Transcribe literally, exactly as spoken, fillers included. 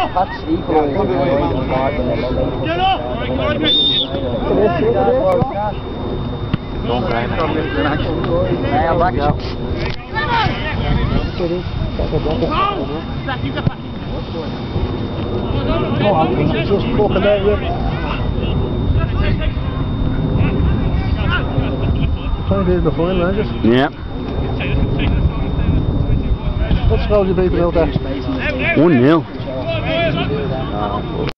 That's equal. Get up! Nee, I'm back. Oh, I'm just fucking out with it. Trying to be in the final, aren't you? Ja. Wat schouw je beter wel daar? one nil.